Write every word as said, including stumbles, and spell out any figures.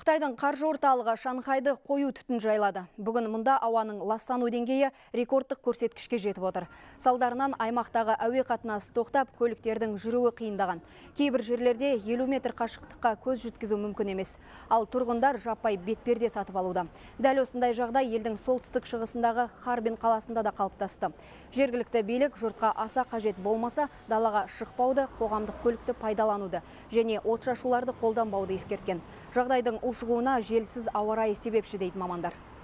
Қытайдың қаржы орталығы Шанхайды қою түтін жайлады. Бүгін мұнда ауаның ластану деңгейі рекордтық көрсеткішке жетіп отыр. Салдарынан аймақтағы әуе қатынасы тоқтап, көліктердің жүруі қиындаған. Кейбір жерлерде елу метр қашықтыққа көз жеткізу мүмкін емес. Ал тұрғындар жаппай бетперде сатып алуда. Дәл осындай жағдай елдің солтүстік шығысындағы Харбин қаласында да қалыптасты. Жергілікті билік жұртқа аса қажет болмаса, далаға шықпауды, қоғамдық көлікті пайдалануды және отшашуларды қолданбауды ескерткен. Жағдайдың ушығуына желсіз ауа райы себепші дейді мамандар.